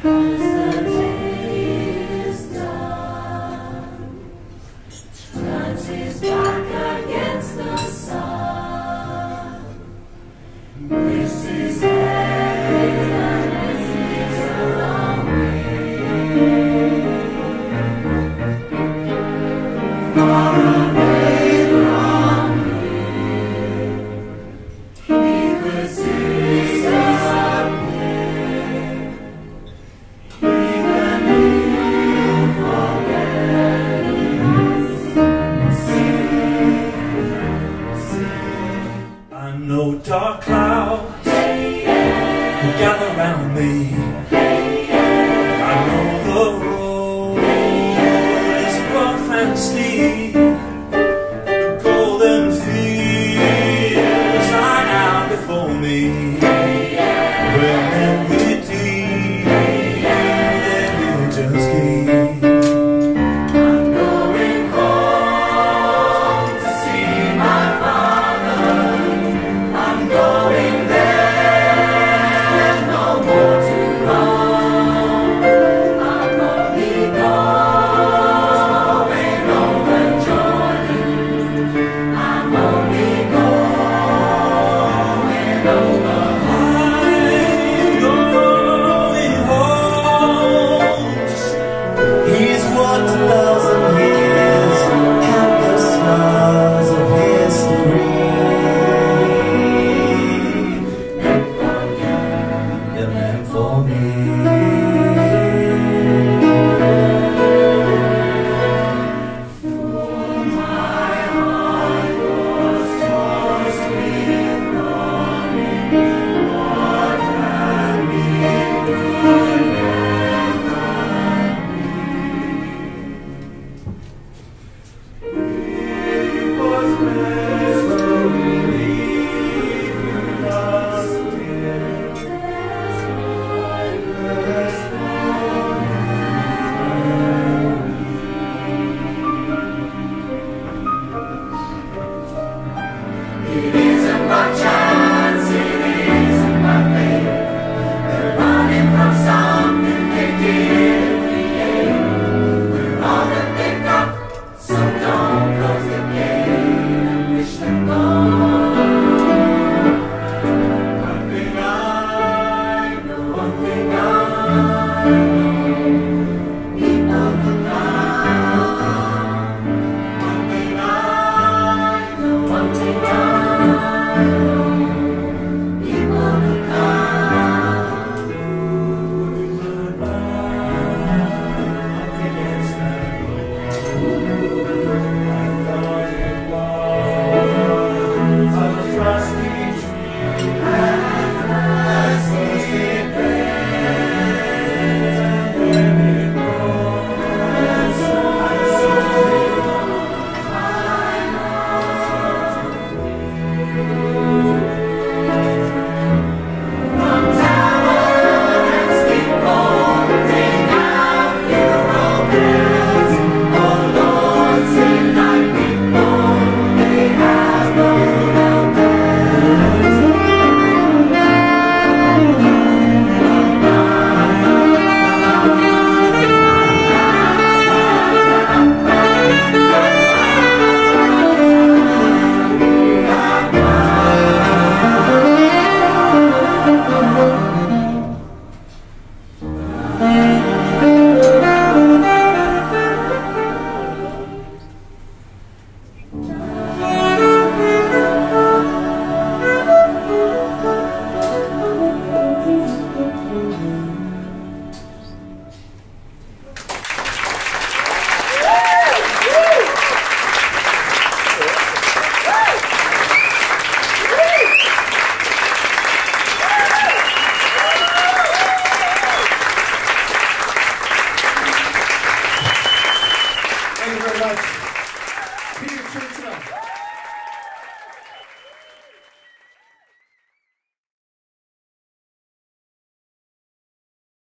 as the day is done, turns his back against the sun, lifts his head and listens around me, far away from me, he could see disappear, even you forgetting us, I know dark clouds will gather round me. I know the road is rough and steep. The golden fields lie out before me. Well, and we're deep, then we just keep. I'm going home to see my father. I'm going there, no more to roam. I'm only going over Jordan. I'm only going over. I'm going home. He's walked 1,000 years, count the stars of history. They're meant for me. My heart was tossed with longing. What had been could never be. It was best to leave you lost here. It isn't much